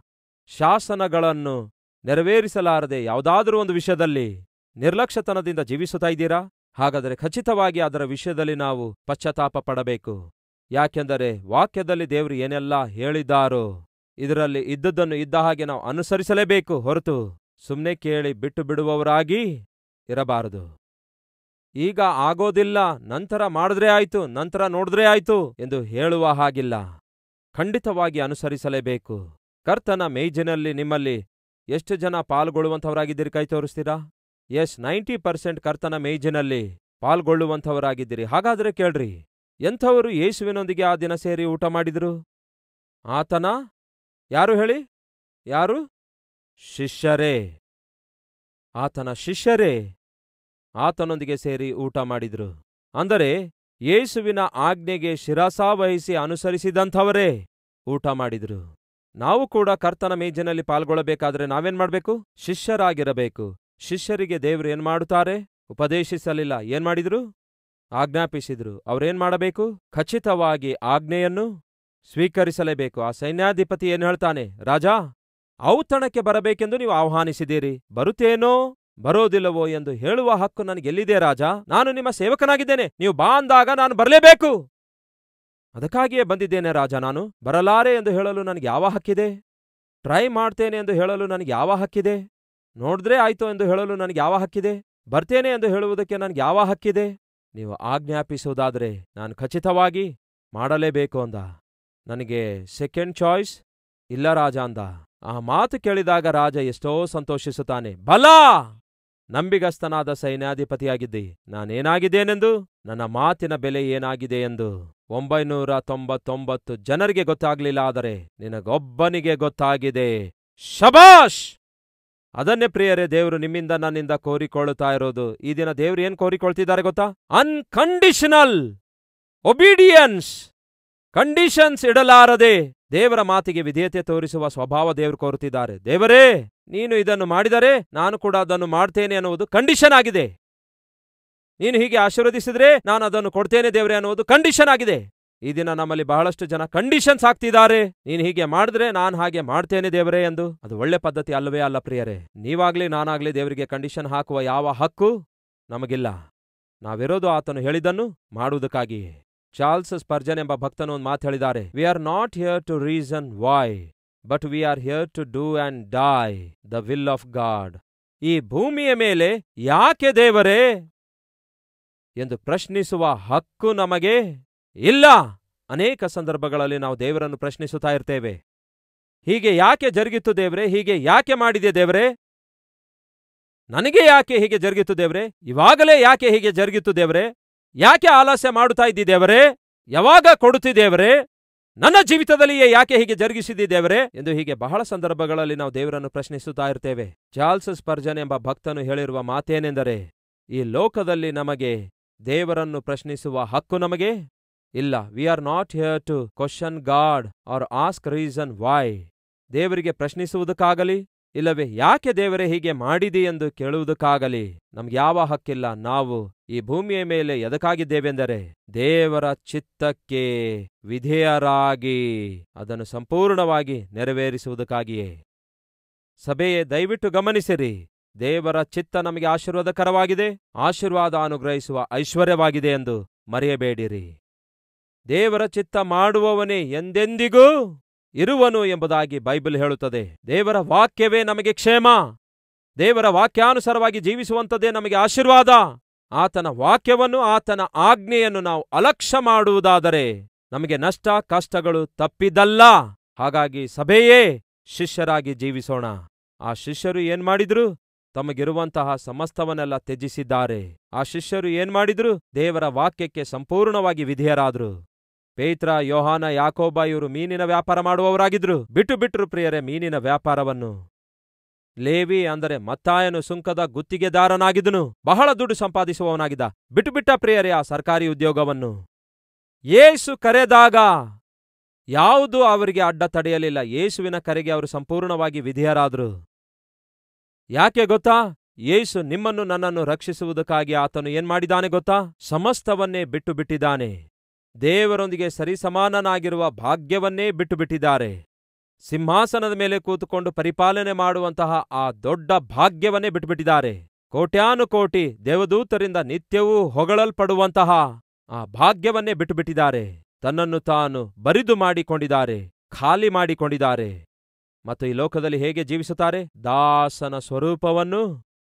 ಶಾಸನಗಳನ್ನು ನೆರವೇರಿಸಲಾರದೆ ಯಾವುದಾದರೂ ಒಂದು ವಿಷಯದಲ್ಲಿ ನಿರ್ಲಕ್ಷ್ಯತನದಿಂದ ಜೀವಿಸುತ್ತಾ ಇದ್ದೀರಾ? ಹಾಗಾದರೆ ಖಚಿತವಾಗಿ ಅದರ ವಿಷಯದಲ್ಲಿ ನಾವು ಪಶ್ಚಾತ್ತಾಪ ಪಡಬೇಕು. ಯಾಕೆಂದರೆ ವಾಕ್ಯದಲ್ಲಿ ದೇವರು ಏನೆಲ್ಲ ಹೇಳಿದ್ದಾರೋ ಇದರಲ್ಲಿ ಇದ್ದದ್ದನ್ನು ಇದ್ದ ಹಾಗೆ ನಾವು ಅನುಸರಿಸಲೇಬೇಕು ಹೊರತು ಸುಮ್ಮನೆ ಕೇಳಿ ಬಿಟ್ಟು ಬಿಡುವವರಾಗಿ ಇರಬಾರದು. ಈಗ ಆಗೋದಿಲ್ಲ, ನಂತರ ಮಾಡಿದ್ರೆ ಆಯ್ತು, ನಂತರ ನೋಡಿದ್ರೆ ಆಯ್ತು ಎಂದು ಹೇಳುವ ಹಾಗಿಲ್ಲ. ಖಂಡಿತವಾಗಿ ಅನುಸರಿಸಲೇಬೇಕು. ಕರ್ತನ ಮೇಜಿನಲ್ಲಿ ನಿಮ್ಮಲ್ಲಿ ಎಷ್ಟು ಜನ ಪಾಲ್ಗೊಳ್ಳುವಂಥವರಾಗಿದ್ದೀರಿ? ಕೈ ತೋರಿಸ್ತೀರಾ? ಎಸ್, ನೈಂಟಿ ಪರ್ಸೆಂಟ್ ಕರ್ತನ ಮೇಜಿನಲ್ಲಿ ಪಾಲ್ಗೊಳ್ಳುವಂಥವರಾಗಿದ್ದೀರಿ. ಹಾಗಾದರೆ ಕೇಳ್ರಿ, ಎಂಥವರು ಯೇಸುವಿನೊಂದಿಗೆ ಆ ದಿನ ಸೇರಿ ಊಟ ಮಾಡಿದ್ರು? ಆತನ ಯಾರು ಹೇಳಿ? ಯಾರು? ಶಿಷ್ಯರೇ. ಆತನ ಶಿಷ್ಯರೇ ಆತನೊಂದಿಗೆ ಸೇರಿ ಊಟ ಮಾಡಿದ್ರು. ಅಂದರೆ ಯೇಸುವಿನ ಆಜ್ಞೆಗೆ ಶಿರಸಾವಹಿಸಿ ಅನುಸರಿಸಿದಂಥವರೇ ಊಟ ಮಾಡಿದ್ರು. ನಾವು ಕೂಡ ಕರ್ತನ ಮೇಜಿನಲ್ಲಿ ಪಾಲ್ಗೊಳ್ಳಬೇಕಾದ್ರೆ ನಾವೇನ್ ಮಾಡ್ಬೇಕು? ಶಿಷ್ಯರಾಗಿರಬೇಕು. ಶಿಷ್ಯರಿಗೆ ದೇವರು ಏನ್ ಮಾಡುತ್ತಾರೆ? ಉಪದೇಶಿಸಲಿಲ್ಲ, ಏನ್ ಮಾಡಿದ್ರು? ಆಜ್ಞಾಪಿಸಿದ್ರು. ಅವ್ರೇನ್ ಮಾಡಬೇಕು? ಖಚಿತವಾಗಿ ಆಜ್ಞೆಯನ್ನು ಸ್ವೀಕರಿಸಲೇಬೇಕು. ಆ ಸೈನ್ಯಾಧಿಪತಿ ಏನ್ ಹೇಳ್ತಾನೆ? ರಾಜಾ, ಔತಣಕ್ಕೆ ಬರಬೇಕೆಂದು ನೀವು ಆಹ್ವಾನಿಸಿದ್ದೀರಿ, ಬರುತ್ತೇನೋ ಬರೋದಿಲ್ಲವೋ ಎಂದು ಹೇಳುವ ಹಕ್ಕು ನನಗೆಲ್ಲಿದೆ ರಾಜ? ನಾನು ನಿಮ್ಮ ಸೇವಕನಾಗಿದ್ದೇನೆ, ನೀವು ಬಾ ಅಂದಾಗ ನಾನು ಬರಲೇಬೇಕು. ಅದಕ್ಕಾಗಿಯೇ ಬಂದಿದ್ದೇನೆ ರಾಜ. ನಾನು ಬರಲಾರೆ ಎಂದು ಹೇಳಲು ನನಗೆ ಯಾವ ಹಕ್ಕಿದೆ? ಟ್ರೈ ಮಾಡ್ತೇನೆ ಎಂದು ಹೇಳಲು ನನಗೆ ಯಾವ ಹಕ್ಕಿದೆ? ನೋಡಿದ್ರೆ ಆಯ್ತು ಎಂದು ಹೇಳಲು ನನಗೆ ಯಾವ ಹಕ್ಕಿದೆ? ಬರ್ತೇನೆ ಎಂದು ಹೇಳುವುದಕ್ಕೆ ನನಗೆ ಯಾವ ಹಕ್ಕಿದೆ? ನೀವು ಆಜ್ಞಾಪಿಸುವುದಾದರೆ ನಾನು ಖಚಿತವಾಗಿ ಮಾಡಲೇಬೇಕು ಅಂದ. ನನಗೆ ಸೆಕೆಂಡ್ ಚಾಯ್ಸ್ ಇಲ್ಲ ರಾಜ ಅಂದ. ಆ ಮಾತು ಕೇಳಿದಾಗ ರಾಜ ಎಷ್ಟೋ ಸಂತೋಷಿಸುತ್ತಾನೆ. ಬಲ ನಂಬಿಗಸ್ತನಾದ ಸೈನ್ಯಾಧಿಪತಿಯಾಗಿದ್ದಿ, ನಾನೇನಾಗಿದ್ದೇನೆಂದು, ನನ್ನ ಮಾತಿನ ಬೆಲೆ ಏನಾಗಿದೆ ಎಂದು ಒಂಬೈನೂರ ತೊಂಬತ್ತೊಂಬತ್ತು ಜನರಿಗೆ ಗೊತ್ತಾಗ್ಲಿಲ್ಲ, ಆದರೆ ನಿನಗೊಬ್ಬನಿಗೆ ಗೊತ್ತಾಗಿದೆ. ಶಬಾಷ್! ಅದನ್ನೇ ಪ್ರಿಯರೇ ದೇವರು ನಿಮ್ಮಿಂದ ನನ್ನಿಂದ ಕೋರಿಕೊಳ್ಳುತ್ತಾ ಇರೋದು. ಈ ದಿನ ದೇವರು ಏನ್ ಕೋರಿಕೊಳ್ತಿದ್ದಾರೆ ಗೊತ್ತಾ? Unconditional obedience. ಕಂಡೀಷನ್ಸ್ ಇಡಲಾರದೆ ದೇವರ ಮಾತಿಗೆ ವಿಧೇಯತೆ ತೋರಿಸುವ ಸ್ವಭಾವ ದೇವರು ಕೋರುತ್ತಿದ್ದಾರೆ. ದೇವರೇ, ನೀನು ಇದನ್ನು ಮಾಡಿದರೆ ನಾನು ಕೂಡ ಅದನ್ನು ಮಾಡ್ತೇನೆ ಅನ್ನುವುದು ಕಂಡೀಷನ್ ಆಗಿದೆ. ನೀನು ಹೀಗೆ ಆಶೀರ್ವದಿಸಿದ್ರೆ ನಾನು ಅದನ್ನು ಕೊಡ್ತೇನೆ ದೇವರೇ ಅನ್ನುವುದು ಕಂಡೀಷನ್ ಆಗಿದೆ. ಈ ದಿನ ನಮ್ಮಲ್ಲಿ ಬಹಳಷ್ಟು ಜನ ಕಂಡೀಷನ್ಸ್ ಹಾಕ್ತಿದ್ದಾರೆ. ನೀನು ಹೀಗೆ ಮಾಡಿದ್ರೆ ನಾನು ಹಾಗೆ ಮಾಡ್ತೇನೆ ದೇವರೇ ಎಂದು. ಅದು ಒಳ್ಳೆ ಪದ್ಧತಿ ಅಲ್ಲವೇ ಅಲ್ಲ ಪ್ರಿಯರೇ. ನೀವಾಗ್ಲಿ ನಾನಾಗ್ಲಿ ದೇವರಿಗೆ ಕಂಡೀಷನ್ ಹಾಕುವ ಯಾವ ಹಕ್ಕು ನಮಗಿಲ್ಲ. ನಾವಿರೋದು ಆತನು ಹೇಳಿದ್ದನ್ನು ಮಾಡುವುದಕ್ಕಾಗಿಯೇ. ಚಾರ್ಲ್ಸ್ ಸ್ಪರ್ಜನ್ ಎಂಬ ಭಕ್ತನು ಒಂದು ಮಾತು ಹೇಳಿದ್ದಾರೆ. We are not here to reason why, but we are here to do and die the will of God. ಈ ಭೂಮಿಯ ಮೇಲೆ ಯಾಕೆ ದೇವರೇ ಎಂದು ಪ್ರಶ್ನಿಸುವ ಹಕ್ಕು ನಮಗೆ ಇಲ್ಲ. ಅನೇಕ ಸಂದರ್ಭಗಳಲ್ಲಿ ನಾವು ದೇವರನ್ನು ಪ್ರಶ್ನಿಸುತ್ತಾ ಇರ್ತೇವೆ. ಹೀಗೆ ಯಾಕೆ ಜರುಗಿತು ದೇವ್ರೆ? ಹೀಗೆ ಯಾಕೆ ಮಾಡಿದೆ ದೇವ್ರೆ? ನನಗೆ ಯಾಕೆ ಹೀಗೆ ಜರುಗಿತು ದೇವ್ರೆ? ಇವಾಗಲೇ ಯಾಕೆ ಹೀಗೆ ಜರುಗಿತು ದೇವ್ರೆ? ಯಾಕೆ ಆಲಸ್ಯ ಮಾಡುತ್ತಾ ಇದ್ದಿ ದೇವರೇ? ಯಾವಾಗ ಕೊಡುತ್ತಿದ್ದೇವರೇ? ನನ್ನ ಜೀವಿತದಲ್ಲಿಯೇ ಯಾಕೆ ಹೀಗೆ ಜರುಗಿಸಿದ್ದೇವರೇ ಎಂದು ಹೀಗೆ ಬಹಳ ಸಂದರ್ಭಗಳಲ್ಲಿ ನಾವು ದೇವರನ್ನು ಪ್ರಶ್ನಿಸುತ್ತಾ ಇರ್ತೇವೆ. ಚಾರ್ಲ್ಸ್ ಸ್ಪರ್ಜನ್ ಎಂಬ ಭಕ್ತನು ಹೇಳಿರುವ ಮಾತೇನೆಂದರೆ, ಈ ಲೋಕದಲ್ಲಿ ನಮಗೆ ದೇವರನ್ನು ಪ್ರಶ್ನಿಸುವ ಹಕ್ಕು ನಮಗೆ ಇಲ್ಲ. We are not here to question God or ask reason why. ದೇವರಿಗೆ ಪ್ರಶ್ನಿಸುವುದಕ್ಕಾಗಲಿ ಇಲ್ಲವೇ ಯಾಕೆ ದೇವರೇ ಹೀಗೆ ಮಾಡಿದಿ ಎಂದು ಕೇಳುವುದಕ್ಕಾಗಲಿ ನಮ್ಗೆ ಯಾವ ಹಕ್ಕಿಲ್ಲ. ನಾವು ಈ ಭೂಮಿಯ ಮೇಲೆ ಎದಕ್ಕಾಗಿದ್ದೇವೆಂದರೆ ದೇವರ ಚಿತ್ತಕ್ಕೆ ವಿಧೇಯರಾಗಿ ಅದನ್ನು ಸಂಪೂರ್ಣವಾಗಿ ನೆರವೇರಿಸುವುದಕ್ಕಾಗಿಯೇ. ಸಭೆಯೇ, ದಯವಿಟ್ಟು ಗಮನಿಸಿರಿ. ದೇವರ ಚಿತ್ತ ನಮಗೆ ಆಶೀರ್ವಾದಕರವಾಗಿದೆ, ಆಶೀರ್ವಾದ ಅನುಗ್ರಹಿಸುವ ಐಶ್ವರ್ಯವಾಗಿದೆ ಎಂದು ಮರೆಯಬೇಡಿರಿ. ದೇವರ ಚಿತ್ತ ಮಾಡುವವನೇ ಎಂದೆಂದಿಗೂ ಇರುವನು ಎಂಬುದಾಗಿ ಬೈಬಲ್ ಹೇಳುತ್ತದೆ. ದೇವರ ವಾಕ್ಯವೇ ನಮಗೆ ಕ್ಷೇಮ. ದೇವರ ವಾಕ್ಯಾನುಸಾರವಾಗಿ ಜೀವಿಸುವಂಥದ್ದೇ ನಮಗೆ ಆಶೀರ್ವಾದ. ಆತನ ವಾಕ್ಯವನ್ನು, ಆತನ ಆಜ್ಞೆಯನ್ನು ನಾವು ಅಲಕ್ಷ್ಯ ಮಾಡುವುದಾದರೆ ನಮಗೆ ನಷ್ಟ ಕಷ್ಟಗಳು ತಪ್ಪಿದಲ್ಲ. ಹಾಗಾಗಿ ಸಭೆಯೇ, ಶಿಷ್ಯರಾಗಿ ಜೀವಿಸೋಣ. ಆ ಶಿಷ್ಯರು ಏನ್ ಮಾಡಿದ್ರು? ತಮಗಿರುವಂತಹ ಸಮಸ್ತವನ್ನೆಲ್ಲ ತ್ಯಜಿಸಿದ್ದಾರೆ. ಆ ಶಿಷ್ಯರು ಏನ್ ಮಾಡಿದ್ರು? ದೇವರ ವಾಕ್ಯಕ್ಕೆ ಸಂಪೂರ್ಣವಾಗಿ ವಿಧೇಯರಾದ್ರು. ಪೇತ್ರ, ಯೋಹಾನ, ಯಾಕೋಬ ಇವರು ಮೀನಿನ ವ್ಯಾಪಾರ ಮಾಡುವವರಾಗಿದ್ರು. ಬಿಟ್ಟು ಬಿಟ್ರು ಪ್ರಿಯರೇ ಮೀನಿನ ವ್ಯಾಪಾರವನ್ನು. ಲೇವಿ ಅಂದರೆ ಮತ್ತಾಯನು ಸುಂಕದ ಗುತ್ತಿಗೆದಾರನಾಗಿದ್ದನು, ಬಹಳ ದುಡ್ಡು ಸಂಪಾದಿಸುವವನಾಗಿದ್ದ. ಬಿಟ್ಟು ಬಿಟ್ಟ ಪ್ರಿಯರೇ ಆ ಸರ್ಕಾರಿ ಉದ್ಯೋಗವನ್ನು. ಯೇಸು ಕರೆದಾಗ ಯಾವುದು ಅವರಿಗೆ ಅಡ್ಡ ತಡೆಯಲಿಲ್ಲ. ಯೇಸುವಿನ ಕರೆಗೆ ಅವರು ಸಂಪೂರ್ಣವಾಗಿ ವಿಧೇಯರಾದ್ರು. ಯಾಕೆ ಗೊತ್ತಾ? ಯೇಸು ನಿಮ್ಮನ್ನು ನನ್ನನ್ನು ರಕ್ಷಿಸುವುದಕ್ಕಾಗಿ ಆತನು ಏನ್ ಮಾಡಿದಾನೆ ಗೊತ್ತಾ? ಸಮಸ್ತವನ್ನೇ ಬಿಟ್ಟು ಬಿಟ್ಟಿದ್ದಾನೆ. ದೇವರೊಂದಿಗೆ ಸರಿಸಮಾನನಾಗಿರುವ ಭಾಗ್ಯವನ್ನೇ ಬಿಟ್ಟು ಬಿಟ್ಟಿದ್ದಾರೆ. ಸಿಂಹಾಸನದ ಮೇಲೆ ಕೂತುಕೊಂಡು ಪರಿಪಾಲನೆ ಮಾಡುವಂತಹ ಆ ದೊಡ್ಡ ಭಾಗ್ಯವನ್ನೇ ಬಿಟ್ಟುಬಿಟ್ಟಿದ್ದಾರೆ. ಕೋಟ್ಯಾನುಕೋಟಿ ದೇವದೂತರಿಂದ ನಿತ್ಯವೂ ಹೊಗಳಲ್ಪಡುವಂತಹ ಆ ಭಾಗ್ಯವನ್ನೇ ಬಿಟ್ಟುಬಿಟ್ಟಿದ್ದಾರೆ. ತನ್ನನ್ನು ತಾನು ಬರಿದು ಮಾಡಿಕೊಂಡಿದ್ದಾರೆ, ಖಾಲಿ ಮಾಡಿಕೊಂಡಿದ್ದಾರೆ. ಮತ್ತು ಈ ಲೋಕದಲ್ಲಿ ಹೇಗೆ ಜೀವಿಸುತ್ತಾರೆ? ದಾಸನ ಸ್ವರೂಪವನ್ನು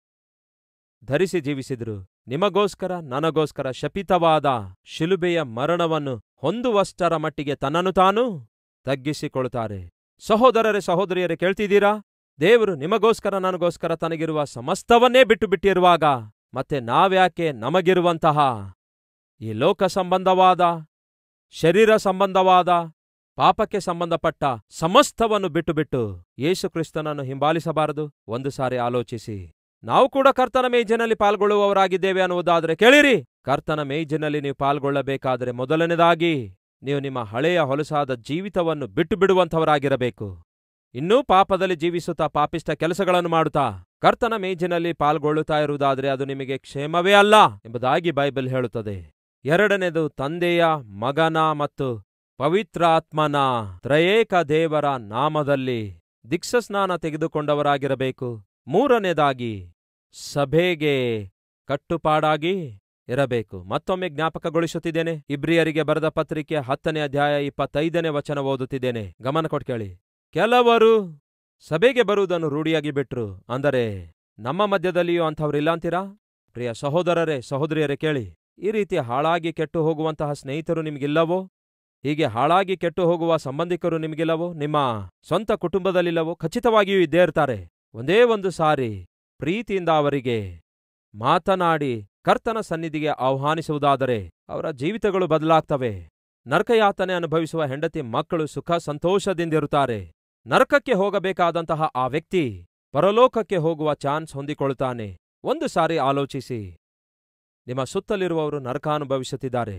ಧರಿಸಿ ಜೀವಿಸಿದ್ರು. ನಿಮಗೋಸ್ಕರ, ನನಗೋಸ್ಕರ ಶಪಿತವಾದ ಶಿಲುಬೆಯ ಮರಣವನ್ನು ಹೊಂದುವಷ್ಟರ ಮಟ್ಟಿಗೆ ತನ್ನನ್ನು ತಾನು ತಗ್ಗಿಸಿಕೊಳ್ಳುತ್ತಾರೆ. ಸಹೋದರರೇ, ಸಹೋದರಿಯರೇ, ಕೇಳ್ತಿದ್ದೀರಾ? ದೇವರು ನಿಮಗೋಸ್ಕರ, ನನಗೋಸ್ಕರ ತನಗಿರುವ ಸಮಸ್ತವನ್ನೇ ಬಿಟ್ಟು ಬಿಟ್ಟಿರುವಾಗ ಮತ್ತೆ ನಾವ್ಯಾಕೆ ನಮಗಿರುವಂತಹ ಈ ಲೋಕ ಸಂಬಂಧವಾದ, ಶರೀರ ಸಂಬಂಧವಾದ, ಪಾಪಕ್ಕೆ ಸಂಬಂಧಪಟ್ಟ ಸಮಸ್ತವನ್ನು ಬಿಟ್ಟು ಬಿಟ್ಟು ಯೇಸು ಕ್ರಿಸ್ತನನ್ನು ಹಿಂಬಾಲಿಸಬಾರದು? ಒಂದು ಸಾರಿ ಆಲೋಚಿಸಿ. ನಾವು ಕೂಡ ಕರ್ತನ ಮೇಜಿನಲ್ಲಿ ಪಾಲ್ಗೊಳ್ಳುವವರಾಗಿದ್ದೇವೆ ಅನ್ನುವುದಾದರೆ ಕೇಳಿರಿ. ಕರ್ತನ ಮೇಜಿನಲ್ಲಿ ನೀವು ಪಾಲ್ಗೊಳ್ಳಬೇಕಾದರೆ ಮೊದಲನೇದಾಗಿ ನೀವು ನಿಮ್ಮ ಹಳೆಯ ಹೊಲಸಾದ ಜೀವಿತವನ್ನು ಬಿಟ್ಟು ಬಿಡುವಂಥವರಾಗಿರಬೇಕು. ಇನ್ನೂ ಪಾಪದಲ್ಲಿ ಜೀವಿಸುತ್ತಾ ಪಾಪಿಷ್ಟ ಕೆಲಸಗಳನ್ನು ಮಾಡುತ್ತಾ ಕರ್ತನ ಮೇಜಿನಲ್ಲಿ ಪಾಲ್ಗೊಳ್ಳುತ್ತಾ ಇರುವುದಾದರೆ ಅದು ನಿಮಗೆ ಕ್ಷೇಮವೇ ಅಲ್ಲ ಎಂಬುದಾಗಿ ಬೈಬಲ್ ಹೇಳುತ್ತದೆ. ಎರಡನೇದು, ತಂದೆಯ, ಮಗನ ಮತ್ತು ಪವಿತ್ರಾತ್ಮನ ತ್ರಯೇಕ ದೇವರ ನಾಮದಲ್ಲಿ ದೀಕ್ಷಾಸ್ನಾನ ತೆಗೆದುಕೊಂಡವರಾಗಿರಬೇಕು. ಮೂರನೇದಾಗಿ, ಸಭೆಗೆ ಕಟ್ಟುಪಾಡಾಗಿ ಇರಬೇಕು. ಮತ್ತೊಮ್ಮೆ ಜ್ಞಾಪಕಗೊಳಿಸುತ್ತಿದ್ದೇನೆ. ಇಬ್ರಿಯರಿಗೆ ಬರೆದ ಪತ್ರಿಕೆ ಹತ್ತನೇ ಅಧ್ಯಾಯ ಇಪ್ಪತ್ತೈದನೇ ವಚನ ಓದುತ್ತಿದ್ದೇನೆ. ಗಮನ ಕೊಟ್ಟು ಕೇಳಿ. ಕೆಲವರು ಸಭೆಗೆ ಬರುವುದನ್ನು ರೂಢಿಯಾಗಿ ಬಿಟ್ರು. ಅಂದರೆ ನಮ್ಮ ಮಧ್ಯದಲ್ಲಿಯೂ ಅಂಥವ್ರಿಲ್ಲ ಅಂತೀರಾ? ಪ್ರಿಯ ಸಹೋದರರೇ, ಸಹೋದರಿಯರೇ, ಕೇಳಿ. ಈ ರೀತಿ ಹಾಳಾಗಿ ಕೆಟ್ಟು ಹೋಗುವಂತಹ ಸ್ನೇಹಿತರು ನಿಮಗಿಲ್ಲವೋ? ಹೀಗೆ ಹಾಳಾಗಿ ಕೆಟ್ಟು ಹೋಗುವ ಸಂಬಂಧಿಕರು ನಿಮಗಿಲ್ಲವೋ? ನಿಮ್ಮ ಸ್ವಂತ ಕುಟುಂಬದಲ್ಲಿಲ್ಲವೋ? ಖಚಿತವಾಗಿಯೂ ಇದ್ದೇ ಇರ್ತಾರೆ. ಒಂದೇ ಒಂದು ಸಾರಿ ಪ್ರೀತಿಯಿಂದ ಅವರಿಗೆ ಮಾತನಾಡಿ ಕರ್ತನ ಸನ್ನಿಧಿಗೆ ಆಹ್ವಾನಿಸುವುದಾದರೆ ಅವರ ಜೀವಿತಗಳು ಬದಲಾಗ್ತವೆ. ನರಕಯಾತನೆ ಅನುಭವಿಸುವ ಹೆಂಡತಿ ಮಕ್ಕಳು ಸುಖ ಸಂತೋಷದಿಂದಿರುತ್ತಾರೆ. ನರಕಕ್ಕೆ ಹೋಗಬೇಕಾದಂತಹ ಆ ವ್ಯಕ್ತಿ ಪರಲೋಕಕ್ಕೆ ಹೋಗುವ ಚಾನ್ಸ್ ಹೊಂದಿಕೊಳ್ಳುತ್ತಾನೆ. ಒಂದು ಸಾರಿ ಆಲೋಚಿಸಿ. ನಿಮ್ಮ ಸುತ್ತಲಿರುವವರು ನರಕ ಅನುಭವಿಸುತ್ತಿದ್ದಾರೆ.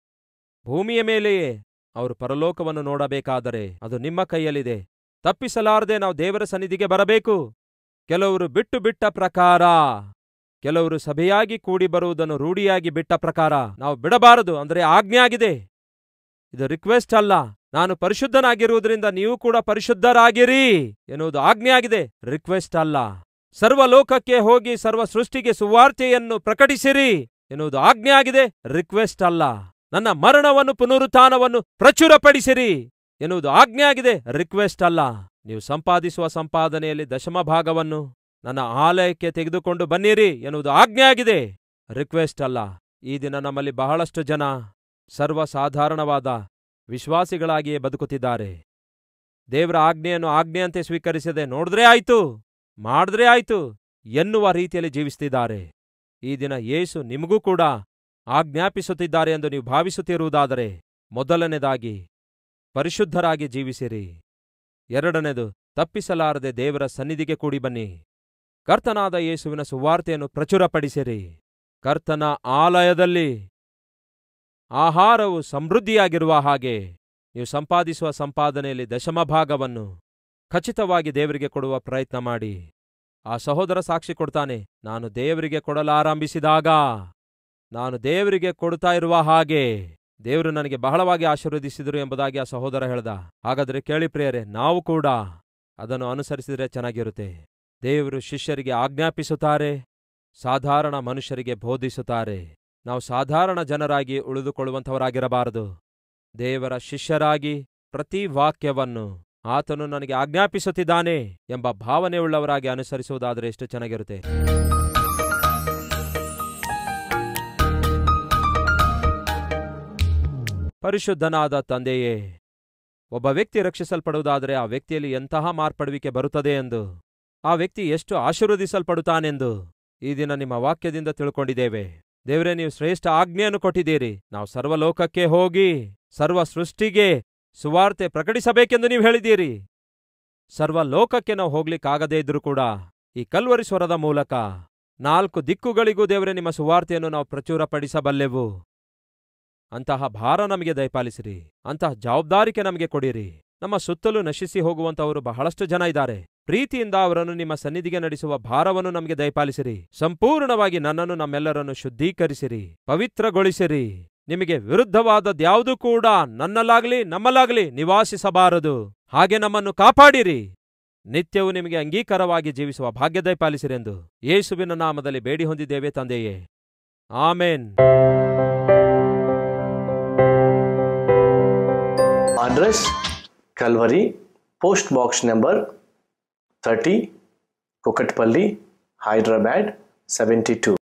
ಭೂಮಿಯ ಮೇಲೆಯೇ ಅವರು ಪರಲೋಕವನ್ನು ನೋಡಬೇಕಾದರೆ ಅದು ನಿಮ್ಮ ಕೈಯಲ್ಲಿದೆ. ತಪ್ಪಿಸಲಾರದೆ ನಾವು ದೇವರ ಸನ್ನಿಧಿಗೆ ಬರಬೇಕು. ಕೆಲವರು ಬಿಟ್ಟು ಬಿಟ್ಟ ಪ್ರಕಾರ, ಕೆಲವರು ಸಭೆಯಾಗಿ ಕೂಡಿ ಬರುವುದನ್ನು ರೂಢಿಯಾಗಿ ಬಿಟ್ಟ ಪ್ರಕಾರ ನಾವು ಬಿಡಬಾರದು. ಅಂದರೆ ಆಜ್ಞೆ ಆಗಿದೆ. ಇದು ರಿಕ್ವೆಸ್ಟ್ ಅಲ್ಲ. ನಾನು ಪರಿಶುದ್ಧನಾಗಿರುವುದರಿಂದ ನೀವು ಕೂಡ ಪರಿಶುದ್ಧರಾಗಿರಿ ಎನ್ನುವುದು ಆಜ್ಞೆ ಆಗಿದೆ, ರಿಕ್ವೆಸ್ಟ್ ಅಲ್ಲ. ಸರ್ವಲೋಕಕ್ಕೆ ಹೋಗಿ ಸರ್ವ ಸೃಷ್ಟಿಗೆ ಸುವಾರ್ತೆಯನ್ನು ಪ್ರಕಟಿಸಿರಿ ಎನ್ನುವುದು ಆಜ್ಞೆ ಆಗಿದೆ, ರಿಕ್ವೆಸ್ಟ್ ಅಲ್ಲ. ನನ್ನ ಮರಣವನ್ನು ಪುನರುತ್ಥಾನವನ್ನು ಪ್ರಚುರಪಡಿಸಿರಿ ಎನ್ನುವುದು ಆಜ್ಞೆ ಆಗಿದೆ, ರಿಕ್ವೆಸ್ಟ್ ಅಲ್ಲ. ನೀವು ಸಂಪಾದಿಸುವ ಸಂಪಾದನೆಯಲ್ಲಿ ದಶಮ ಭಾಗವನ್ನು ನನ್ನ ಆಲಯಕ್ಕೆ ತೆಗೆದುಕೊಂಡು ಬನ್ನಿರಿ ಎನ್ನುವುದು ಆಜ್ಞೆ ಆಗಿದೆ, ರಿಕ್ವೆಸ್ಟ್ ಅಲ್ಲ. ಈ ದಿನ ನಮ್ಮಲ್ಲಿ ಬಹಳಷ್ಟು ಜನ ಸರ್ವಸಾಧಾರಣವಾದ ವಿಶ್ವಾಸಿಗಳಾಗಿಯೇ ಬದುಕುತ್ತಿದ್ದಾರೆ. ದೇವರ ಆಜ್ಞೆಯನ್ನು ಆಜ್ಞೆಯಂತೆ ಸ್ವೀಕರಿಸದೆ ನೋಡಿದ್ರೆ ಆಯ್ತು, ಮಾಡಿದ್ರೆ ಆಯ್ತು ಎನ್ನುವ ರೀತಿಯಲ್ಲಿ ಜೀವಿಸುತ್ತಿದ್ದಾರೆ. ಈ ದಿನ ಯೇಸು ನಿಮಗೂ ಕೂಡ ಆಜ್ಞಾಪಿಸುತ್ತಿದ್ದಾರೆ ಎಂದು ನೀವು ಭಾವಿಸುತ್ತಿರುವುದಾದರೆ, ಮೊದಲನೇದಾಗಿ ಪರಿಶುದ್ಧರಾಗಿ ಜೀವಿಸಿರಿ. ಎರಡನೇದು, ತಪ್ಪಿಸಲಾರದೆ ದೇವರ ಸನ್ನಿಧಿಗೆ ಕೂಡಿ ಬನ್ನಿ. ಕರ್ತನಾದ ಯೇಸುವಿನ ಸುವಾರ್ತೆಯನ್ನು ಪ್ರಚುರಪಡಿಸಿರಿ. ಕರ್ತನ ಆಲಯದಲ್ಲಿ ಆಹಾರವು ಸಮೃದ್ಧಿಯಾಗಿರುವ ಹಾಗೆ ನೀವು ಸಂಪಾದಿಸುವ ಸಂಪಾದನೆಯಲ್ಲಿ ದಶಮಭಾಗವನ್ನು ಖಚಿತವಾಗಿ ದೇವರಿಗೆ ಕೊಡುವ ಪ್ರಯತ್ನ ಮಾಡಿ. ಆ ಸಹೋದರ ಸಾಕ್ಷಿ ಕೊಡ್ತಾನೆ, ನಾನು ದೇವರಿಗೆ ಕೊಡಲಾರಂಭಿಸಿದಾಗ, ನಾನು ದೇವರಿಗೆ ಕೊಡ್ತಾ ಇರುವ ಹಾಗೆ ದೇವರು ನನಗೆ ಬಹಳವಾಗಿ ಆಶೀರ್ವದಿಸಿದರು ಎಂಬುದಾಗಿ ಆ ಸಹೋದರ ಹೇಳ್ದ. ಹಾಗಾದರೆ ಕೇಳಿ ಪ್ರಿಯರೇ, ನಾವು ಕೂಡ ಅದನ್ನು ಅನುಸರಿಸಿದರೆ ಚೆನ್ನಾಗಿರುತ್ತೆ. ದೇವರು ಶಿಷ್ಯರಿಗೆ ಆಜ್ಞಾಪಿಸುತ್ತಾರೆ, ಸಾಧಾರಣ ಮನುಷ್ಯರಿಗೆ ಬೋಧಿಸುತ್ತಾರೆ. ನಾವು ಸಾಧಾರಣ ಜನರಾಗಿ ಉಳಿದುಕೊಳ್ಳುವಂಥವರಾಗಿರಬಾರದು. ದೇವರ ಶಿಷ್ಯರಾಗಿ ಪ್ರತಿ ವಾಕ್ಯವನ್ನು ಆತನು ನನಗೆ ಆಜ್ಞಾಪಿಸುತ್ತಿದ್ದಾನೆ ಎಂಬ ಭಾವನೆಯುಳ್ಳವರಾಗಿ ಅನುಸರಿಸುವುದಾದರೆ ಎಷ್ಟು ಚೆನ್ನಾಗಿರುತ್ತೆ. ಪರಿಶುದ್ಧನಾದ ತಂದೆಯೇ, ಒಬ್ಬ ವ್ಯಕ್ತಿ ರಕ್ಷಿಸಲ್ಪಡುವುದಾದರೆ ಆ ವ್ಯಕ್ತಿಯಲ್ಲಿ ಎಂತಹ ಮಾರ್ಪಡುವಿಕೆ ಬರುತ್ತದೆ ಎಂದು, ಆ ವ್ಯಕ್ತಿ ಎಷ್ಟು ಆಶೀರ್ವದಿಸಲ್ಪಡುತ್ತಾನೆಂದು ಈ ದಿನ ನಿಮ್ಮ ವಾಕ್ಯದಿಂದ ತಿಳ್ಕೊಂಡಿದ್ದೇವೆ. ದೇವರೇ, ನೀವು ಶ್ರೇಷ್ಠ ಆಜ್ಞೆಯನ್ನು ಕೊಟ್ಟಿದ್ದೀರಿ. ನಾವು ಸರ್ವಲೋಕಕ್ಕೆ ಹೋಗಿ ಸರ್ವ ಸೃಷ್ಟಿಗೆ ಸುವಾರ್ತೆ ಪ್ರಕಟಿಸಬೇಕೆಂದು ನೀವು ಹೇಳಿದ್ದೀರಿ. ಸರ್ವಲೋಕಕ್ಕೆ ನಾವು ಹೋಗ್ಲಿಕ್ಕಾಗದೇ ಇದ್ರೂ ಕೂಡ ಈ ಕಲ್ವರಿ ಸ್ವರದ ಮೂಲಕ ನಾಲ್ಕು ದಿಕ್ಕುಗಳಿಗೂ ದೇವರೇ ನಿಮ್ಮ ಸುವಾರ್ತೆಯನ್ನು ನಾವು ಪ್ರಚುರಪಡಿಸಬಲ್ಲೆವು. ಅಂತಹ ಭಾರ ನಮಗೆ ದಯಪಾಲಿಸಿರಿ, ಅಂತಹ ಜವಾಬ್ದಾರಿಕೆ ನಮಗೆ ಕೊಡಿರಿ. ನಮ್ಮ ಸುತ್ತಲೂ ನಶಿಸಿ ಹೋಗುವಂತವರು ಬಹಳಷ್ಟು ಜನ ಇದ್ದಾರೆ. ಪ್ರೀತಿಯಿಂದ ಅವರನ್ನು ನಿಮ್ಮ ಸನ್ನಿಧಿಗೆ ನಡೆಸುವ ಭಾರವನ್ನು ನಮಗೆ ದಯಪಾಲಿಸಿರಿ. ಸಂಪೂರ್ಣವಾಗಿ ನನ್ನನ್ನು ನಮ್ಮೆಲ್ಲರನ್ನು ಶುದ್ಧೀಕರಿಸಿರಿ, ಪವಿತ್ರಗೊಳಿಸಿರಿ. ನಿಮಗೆ ವಿರುದ್ಧವಾದದ್ಯಾವುದೂ ಕೂಡ ನನ್ನಲ್ಲಾಗಲಿ ನಮ್ಮಲ್ಲಾಗಲಿ ನಿವಾಸಿಸಬಾರದು. ಹಾಗೆ ನಮ್ಮನ್ನು ಕಾಪಾಡಿರಿ. ನಿತ್ಯವೂ ನಿಮಗೆ ಅಂಗೀಕಾರವಾಗಿ ಜೀವಿಸುವ ಭಾಗ್ಯ ದಯಪಾಲಿಸಿರೆಂದು ಯೇಸುವಿನ ನಾಮದಲ್ಲಿ ಬೇಡಿ ಹೊಂದಿದ್ದೇವೆ ತಂದೆಯೇ, ಆಮೇನ್. Address Calvary, Post Box number thirty, Kokatpalli, Hyderabad seventy-two.